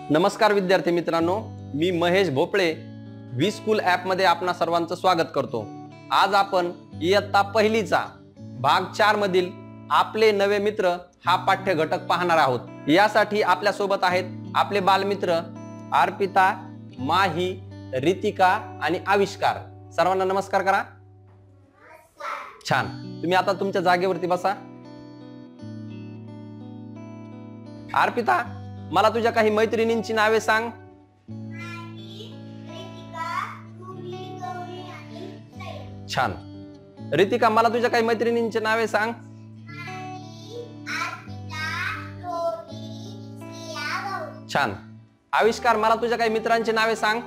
नमस्कार विद्यार्थी मित्रांनो, मी महेश भोपळे वी स्कूल ॲप मध्ये आपणा सर्वांचं स्वागत करतो। आज आपण इयत्ता पहिलीचा भाग 4 मधील आपले नवे मित्र हा पाठ्य घटक पाहणार आहोत। यासाठी आपल्या सोबत आहेत आपले बालमित्र अर्पिता, माही, रितिका आणि आविष्कार। सर्वांना नमस्कार करा। छान, तुम्ही आता तुमच्या जागेवरती बसा। अर्पिता, मला तुझ्या काही मैत्रिणींची नावे सांग। छान। रितिका, मला तुझ्या काही मैत्रिणींची नावे सांग। छान। आविष्कार, मला तुझ्या काही मित्रांची नावे सांग।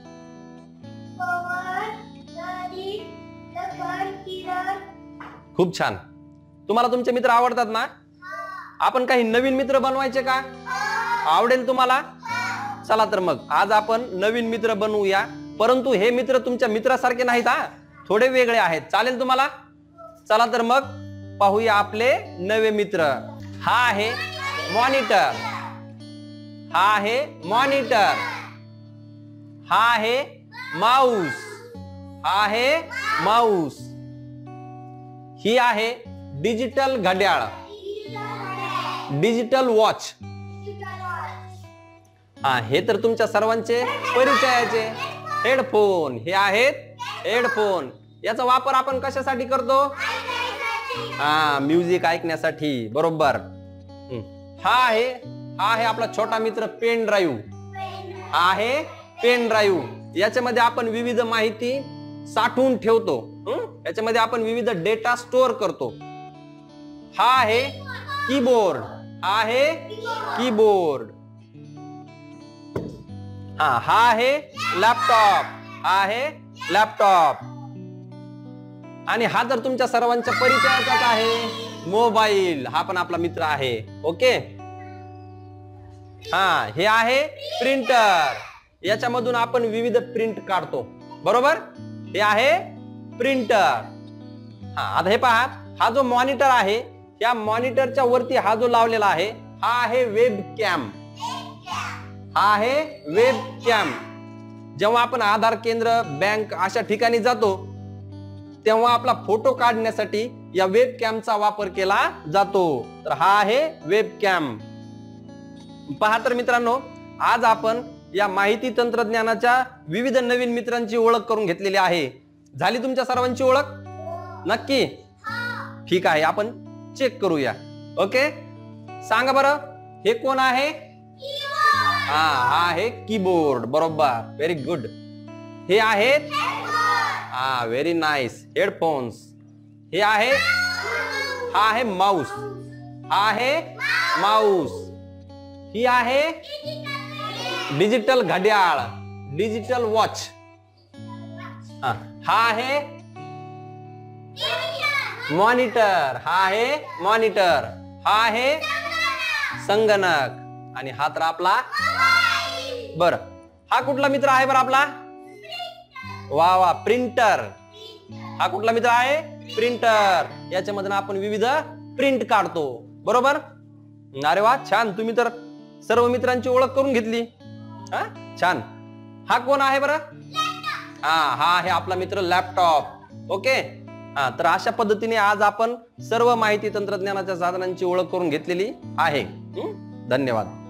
खूप छान। तुम्हाला तुमचे मित्र आवडतात ना? आपण काही नवीन मित्र बनवायचे का? आवडेल तुम्हाला? चला तर मग आज आपण नवीन मित्र बनवूया, परंतु हे मित्र तुमच्या मित्रासारखे नाहीत हा, थोडे वेगळे आहेत। चालेल तुम्हाला? चला तर मग पाहूया आपले नवे मित्र। हा आहे मॉनिटर, हा आहे मॉनिटर, हा आहे माऊस, हा आहे माऊस, ही आहे डिजिटल घड्याळ, डिजिटल वॉच। हा, हे तर तुमच्या सर्वांचे परिचयाचे हेडफोन, हे आहेत हेडफोन। याचा वापर आपण कशासाठी करतो? हा, म्युझिक ऐकण्यासाठी, बरोबर। हा आहे आपला छोटा मित्र पेन ड्राईव्ह, हा आहे पेन ड्राईव्ह। याच्यामध्ये आपण विविध माहिती साठवून ठेवतो, याच्यामध्ये आपण विविध डेटा स्टोअर करतो। हा आहे कीबोर्ड, हा आहे कीबोर्ड। हा आहे लॅपटॉप, हा आहे लॅपटॉप। आणि हा तर तुमच्या सर्वांच्या परिचयाचाच आहे मोबाईल, हा पण आपला मित्र आहे। ओके। हा, हे आहे प्रिंटर, याच्यामधून आपण विविध प्रिंट काढतो, बरोबर। हे आहे प्रिंटर। हा, आता हे पहा, हा जो मॉनिटर आहे, या मॉनिटरच्या वरती हा जो लावलेला आहे, हा आहे वेब कॅम, हा आहे वेब कॅम। जेव्हा आपण आधार केंद्र, बँक अशा ठिकाणी जातो, तेव्हा आपला फोटो काढण्यासाठी या वेब कॅमचा वापर केला जातो। तर हा आहे वेब कॅम। पहा तर मित्रांनो, आज आपण या माहिती तंत्रज्ञानाच्या विविध नवीन मित्रांची ओळख करून घेतलेली आहे। झाली तुमच्या सर्वांची ओळख? नक्की? ठीक आहे, आपण चेक करूया। ओके, सांगा बरं, हे कोण आहे? हा आहे कीबोर्ड, बरोबर, व्हेरी गुड। हे आहेत व्हेरी नाईस, हेडफोन्स। हे आहे, हा आहे माऊस, हा आहे माऊस। ही आहे डिजिटल घड्याळ, डिजिटल वॉच। हा आहे मॉनिटर, हा आहे मॉनिटर, हा आहे संगणक, आणि हा तर आपला बरं, हा कुठला मित्र आहे बरं आपला? वा वा, प्रिंटर। हा कुठला मित्र आहे? प्रिंटर। याच्यामधून आपण विविध प्रिंट काढतो, बरोबर। अरे वा, छान, तुम्ही तर सर्व मित्रांची ओळख करून घेतली। हा, छान। हा कोण आहे बरं? हा आहे आपला मित्र लॅपटॉप। ओके। हा, तर अशा पद्धतीने आज आपण सर्व माहिती तंत्रज्ञानाच्या साधनांची ओळख करून घेतलेली आहे। धन्यवाद।